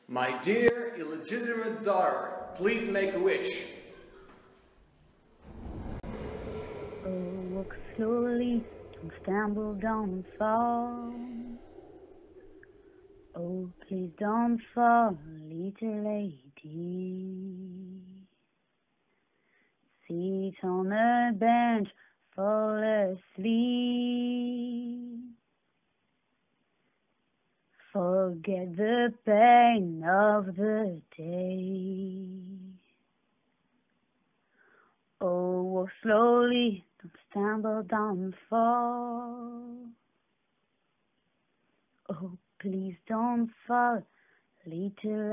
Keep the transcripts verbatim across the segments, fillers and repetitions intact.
My dear illegitimate daughter, please make a wish. Oh, walk slowly, don't stumble, don't fall. Oh, please don't fall, little lady. Sit on a bench, fall asleep. Forget the pain of the day. Oh, walk slowly, don't stumble, don't fall. Oh, please don't fall, little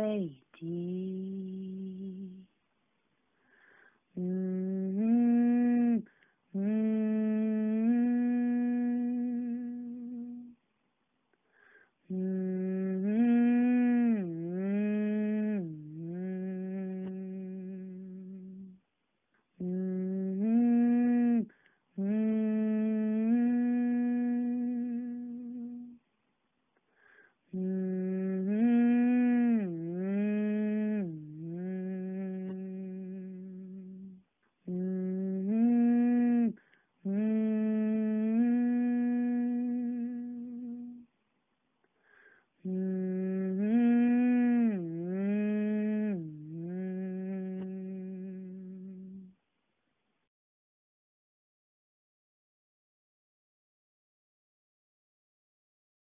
lady. Mm-hmm. Mm-hmm.